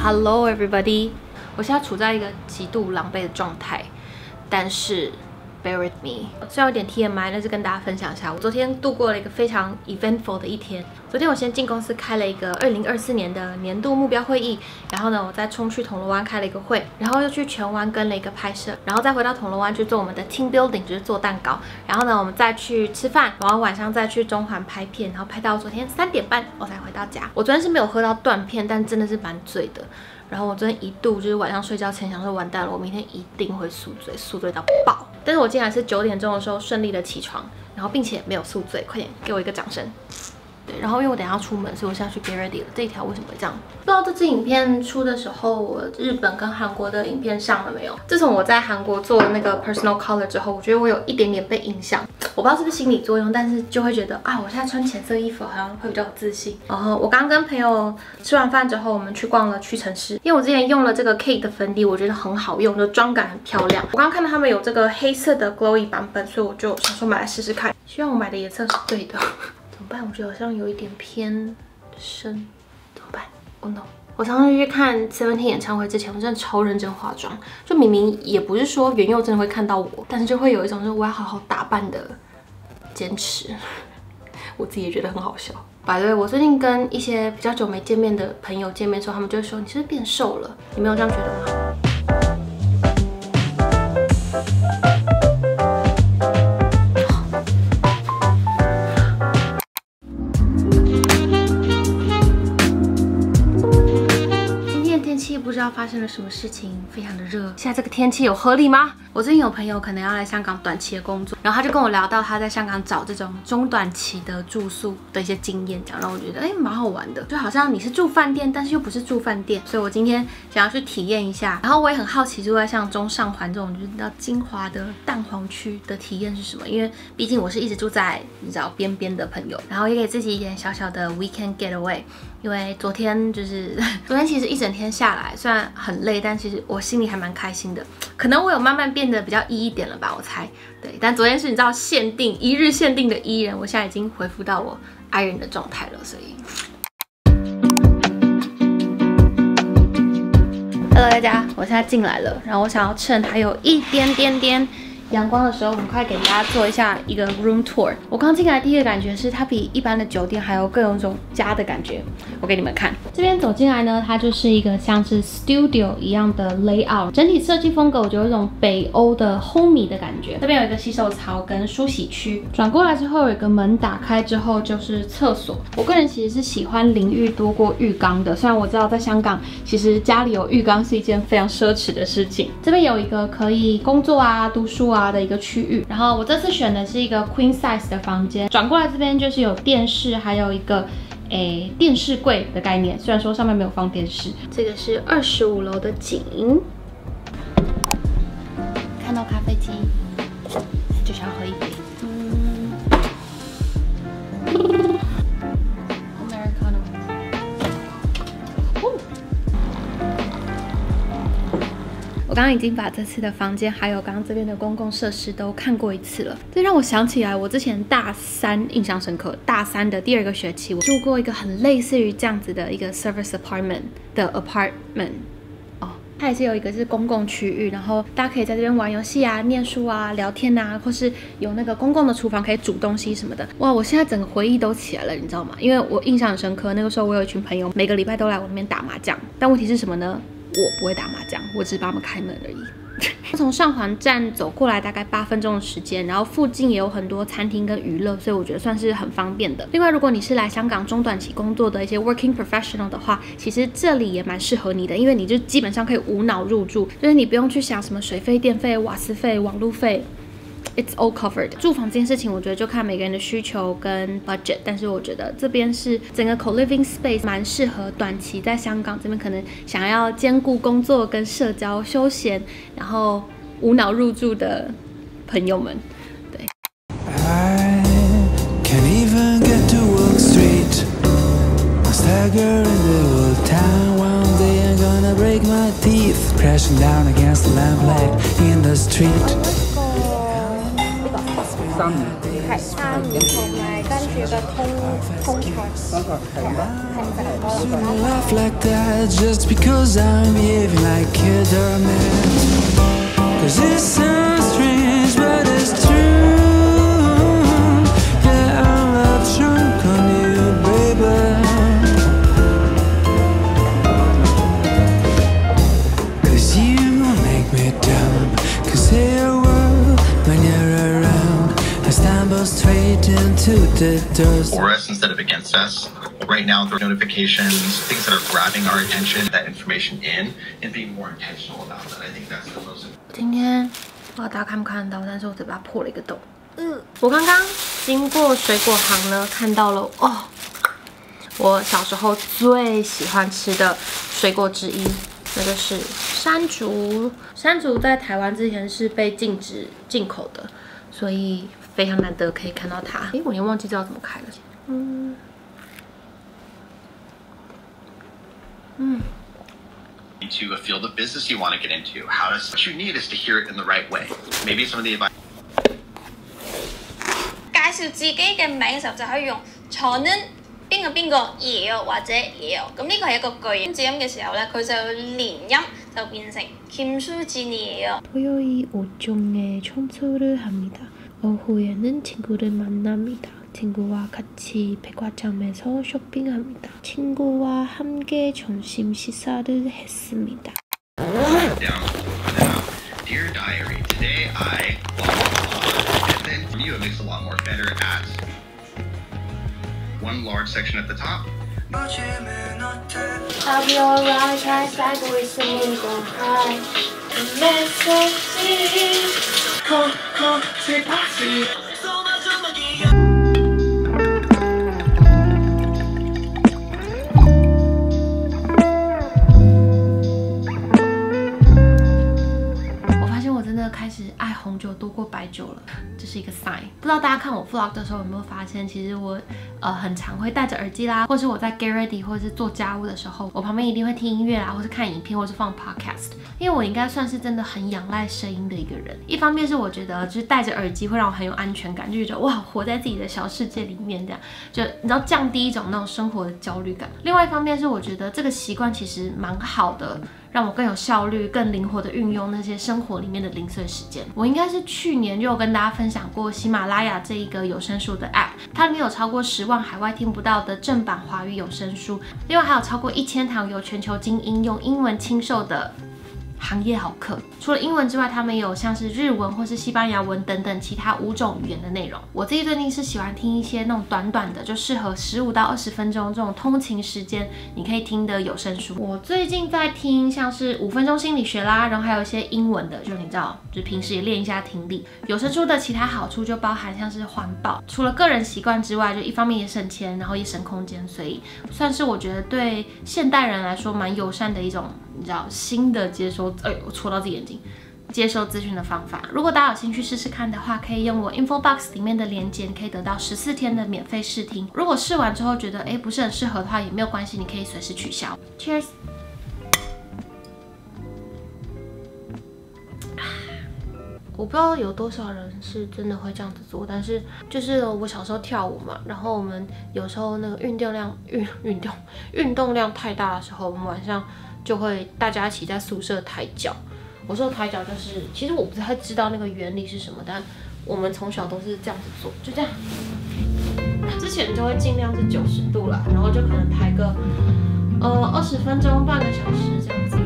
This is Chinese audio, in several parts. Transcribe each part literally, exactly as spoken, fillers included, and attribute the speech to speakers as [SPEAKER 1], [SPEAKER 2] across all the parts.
[SPEAKER 1] Hello everybody， 我现在处在一个极度狼狈的状态，但是 bear with me。虽然有点 T M I， 但是跟大家分享一下，我昨天度过了一个非常 eventful 的一天。昨天我先进公司开了一个二零二四年的年度目标会议，然后呢，我再冲去铜锣湾开了一个会，然后又去荃湾跟了一个拍摄，然后再回到铜锣湾去做我们的 team building， 就是做蛋糕。然后呢，我们再去吃饭，然后晚上再去中环拍片，然后拍到昨天三点半我才回到家。我昨天是没有喝到断片，但真的是蛮醉的。然后我昨天一度就是晚上睡觉前想说完蛋了，我明天一定会宿醉，宿醉到爆。但是我竟然是九点钟的时候顺利的起床，然后并且没有宿醉，快点给我一个掌声。对，然后因为我等一下要出门，所以我现在去 get ready 了。这一条为什么会这样？不知道这支影片出的时候，我日本跟韩国的影片上了没有？自从我在韩国做了那个 personal color 之后，我觉得我有一点点被影响。我不知道是不是心理作用，但是就会觉得啊，我现在穿浅色衣服好像会比较有自信。然后我刚跟朋友吃完饭之后，我们去逛了屈臣氏，因为我之前用了这个 Kate 的粉底，我觉得很好用，就妆感很漂亮。我刚刚看到他们有这个黑色的 glowy 版本，所以我就想说买来试试看。希望我买的颜色是对的。怎么办？我觉得好像有一点偏深，怎么办 ？Oh no！ 我常常去看 Seventeen 演唱会之前，我真的超认真化妆，就明明也不是说元佑真的会看到我，但是就会有一种就是我要好好打扮的坚持，我自己也觉得很好笑。by the way， 我最近跟一些比较久没见面的朋友见面的时候，他们就会说你是不是变瘦了？你没有这样觉得吗？不知道发生了什么事情，非常的热。现在这个天气有合理吗？我最近有朋友可能要来香港短期的工作，然后他就跟我聊到他在香港找这种中短期的住宿的一些经验，这样让我觉得哎蛮好玩的，就好像你是住饭店，但是又不是住饭店，所以我今天想要去体验一下。然后我也很好奇住在像中上环这种就是到精华的蛋黄区的体验是什么，因为毕竟我是一直住在你知道边边的朋友，然后也给自己一点小小的 weekend getaway。因为昨天就是昨天其实一整天下来，虽然很累，但其实我心里还蛮开心的。可能我有慢慢变得比较 E 一点了吧，我猜。对，但昨天是你知道限定一日限定的 E 人，我现在已经恢复到我 I 人的状态了，所以。Hello 大家，我现在进来了，然后我想要趁还有一点点点阳光的时候，很快给大家做一下一个 room tour。我刚进来第一个感觉是它比一般的酒店还有更有一种家的感觉。我给你们看，这边走进来呢，它就是一个像是 studio 一样的 layout， 整体设计风格我觉得有一种北欧的 homey 的感觉。这边有一个洗手槽跟梳洗区，转过来之后有一个门打开之后就是厕所。我个人其实是喜欢淋浴多过浴缸的，虽然我知道在香港其实家里有浴缸是一件非常奢侈的事情。这边有一个可以工作啊、读书啊的一个区域，然后我这次选的是一个 queen size 的房间，转过来这边就是有电视，还有一个诶电视柜的概念，虽然说上面没有放电视。这个是二十五楼的景，看到咖啡机就想喝一杯。嗯 Americano。我刚刚已经把这次的房间还有刚刚这边的公共设施都看过一次了，这让我想起来我之前大三印象深刻，大三的第二个学期我住过一个很类似于这样子的一个 service apartment 的 apartment。哦，它也是有一个是公共区域，然后大家可以在这边玩游戏啊、念书啊、聊天啊，或是有那个公共的厨房可以煮东西什么的。哇，我现在整个回忆都起来了，你知道吗？因为我印象很深刻，那个时候我有一群朋友，每个礼拜都来我那边打麻将，但问题是什么呢？我不会打麻将，我只是帮他们开门而已。从上环站走过来大概八分钟的时间，然后附近也有很多餐厅跟娱乐，所以我觉得算是很方便的。另外，如果你是来香港中短期工作的一些 working professional 的话，其实这里也蛮适合你的，因为你就基本上可以无脑入住，就是你不用去想什么水费、电费、瓦斯费、网路费。It's all covered。住房这件事情，我觉得就看每个人的需求跟 budget， 但是我觉得这边是整个 co-living space 蛮适合短期在香港这边可能想要兼顾工作跟社交、休闲，然后无脑入住的朋友们。对。I can't even get to Walk Street. I stagger in the old town. One day I'm gonna break my teeth, crashing down against the lamplight in the street. 三
[SPEAKER 2] 魚，
[SPEAKER 3] 係鯊魚同埋跟住個通通菜。通菜係咁啦。Laugh like that just because I'm behaving like a dumb man. Cause it sounds strange, but it's true. Yeah, I'm love drunk on you, baby. Cause you make me dumb. Cause here world when you're around, I stumble straight into the dust.
[SPEAKER 4] For us instead of against us. Right now, there are notifications, things that are grabbing our attention, that information in, and being more intentional about that. I think that's the most important.
[SPEAKER 1] 今天不知道大家看不看到，但是我嘴巴破了一个洞。嗯，我刚刚经过水果行呢，看到了哦，我小时候最喜欢吃的水果之一，那就是山竹。山竹在台湾之前是被禁止进口的，所以非常难得可以看到它。诶，我连忘记知道怎么开了。嗯。 Mm.
[SPEAKER 4] To a field of business you want to get into. How does what you need is to hear it in the right way. Maybe some of the advice.
[SPEAKER 5] 介紹自己嘅名嘅時候就可以用저는邊個邊個예요或者예요。咁呢個係一個句子音嘅時候咧，佢就連音就變成김수진이에요。
[SPEAKER 3] 토요일 오종에 청소를 합니다. 오후에는 친구를 만납니다. 친구와 같이 백화점에서 쇼핑합니다. 친구와 함께 점심 식사를 했습니다.
[SPEAKER 4] Dear diary, today I blah blah blah, and then for you it makes a lot more better at one large section at the top.
[SPEAKER 3] I'll be alright, 잘 살고 있으니까 hi. 메시지, 커커 슬퍼지.
[SPEAKER 1] 开始爱红酒多过白酒了，这是一个 sign。不知道大家看我 vlog 的时候有没有发现，其实我呃很常会戴着耳机啦，或是我在 get ready 或者是做家务的时候，我旁边一定会听音乐啦，或是看影片，或是放 podcast。因为我应该算是真的很仰赖声音的一个人。一方面是我觉得就是戴着耳机会让我很有安全感，就觉得哇活在自己的小世界里面，这样就你知道降低一种那种生活的焦虑感。另外一方面是我觉得这个习惯其实蛮好的。 让我更有效率、更灵活的运用那些生活里面的零碎时间。我应该是去年就有跟大家分享过喜马拉雅这一个有声书的 app， 它里面有超过十万海外听不到的正版华语有声书，另外还有超过一千堂由全球精英用英文亲授的 行业好课，除了英文之外，他们也有像是日文或是西班牙文等等其他五种语言的内容。我自己最近是喜欢听一些那种短短的，就适合十五到二十分钟这种通勤时间你可以听的有声书。我最近在听像是五分钟心理学啦，然后还有一些英文的，就你知道，就是平时也练一下听力。有声书的其他好处就包含像是环保，除了个人习惯之外，就一方面也省钱，然后也省空间，所以算是我觉得对现代人来说蛮友善的一种。 你知道新的接收，哎，我戳到自己眼睛，接收资讯的方法。如果大家有兴趣试试看的话，可以用我 info box 里面的链接，可以得到十四天的免费试听。如果试完之后觉得哎不是很适合的话，也没有关系，你可以随时取消。Cheers。我不知道有多少人是真的会这样子做，但是就是我小时候跳舞嘛，然后我们有时候那个运动量运运动运动量太大的时候，我们晚上 就会大家一起在宿舍抬脚。我说抬脚就是，其实我不太知道那个原理是什么，但我们从小都是这样子做，就这样。之前就会尽量是九十度啦，然后就可能抬个呃二十分钟、半个小时这样子。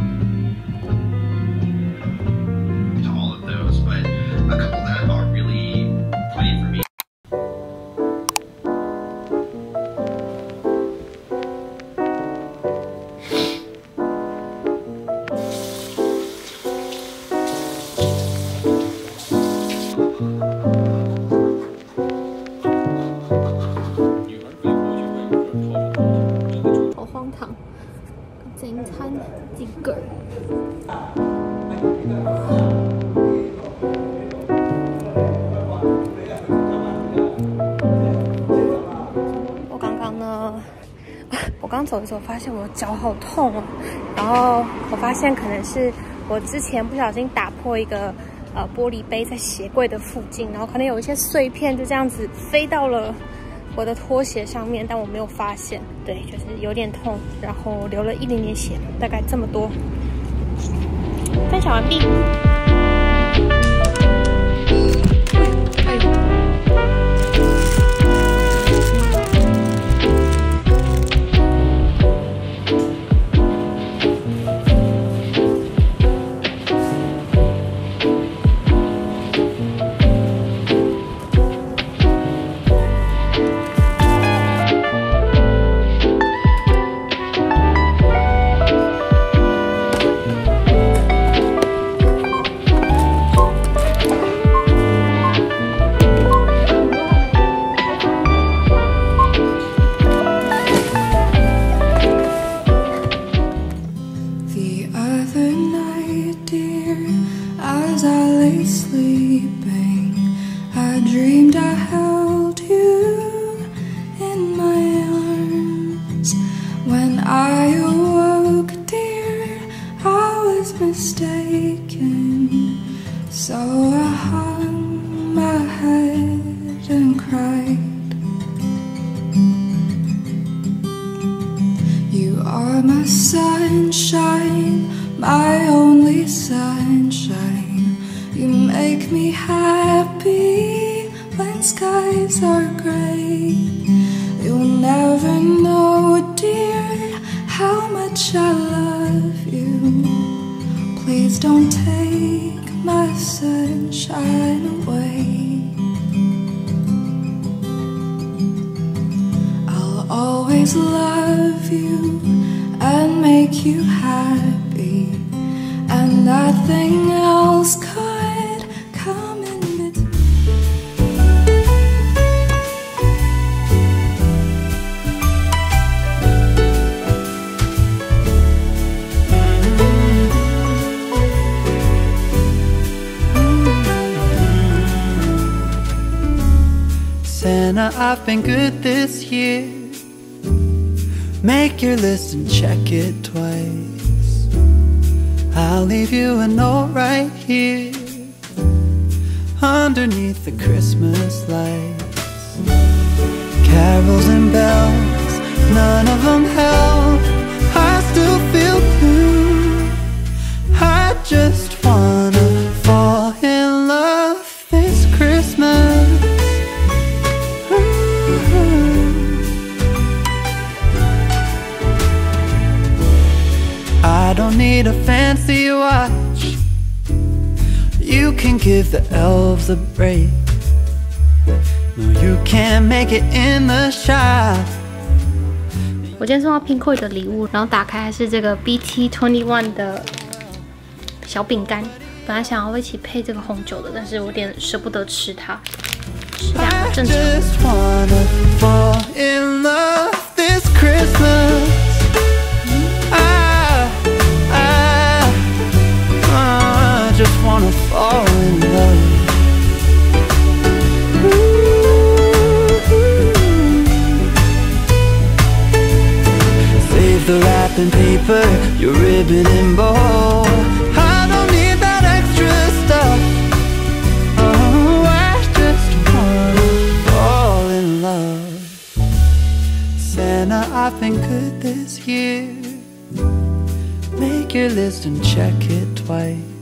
[SPEAKER 1] 整餐一個。我剛剛呢，我剛走的時候發現我腳好痛哦，然後我發現可能是我之前不小心打破一個呃玻璃杯在鞋柜的附近，然后可能有一些碎片就这样子飞到了我的拖鞋上面，但我没有发现。对，就是有点痛，然后流了一点点血，大概这么多。分享完毕。
[SPEAKER 3] As I lay sleeping, I dreamed I held you in my arms. When I awoke, dear, I was mistaken. So I hung my head and cried. You are my sunshine, my only sunshine. You make me happy when skies are gray. You'll never know, dear, how much I love you. Please don't take my sunshine away. I'll always love you and make you happy, and nothing else could come in between.
[SPEAKER 2] Santa, I've been good this year. Make your list and check it twice. I'll leave you a note right here underneath the Christmas lights. Carols and bells, none of them help. I still feel blue. I just wanna fall in love this Christmas. I don't need a fancy watch. You can give the elves a break. No, you can't make it in the shop.
[SPEAKER 1] 我今天收到 Pinkoi 的礼物，然后打开还是这个 B T 二十一 的小饼干。本来想要一起配这个红酒的，但是我有点舍不得吃它，吃两个正常。
[SPEAKER 2] I just wanna fall in love this Christmas. I just wanna fall in love. Save the wrapping paper, your ribbon and bow. I don't need that extra stuff. Oh, I just wanna fall in love. Santa, I've been good this year. Make your list and check it twice.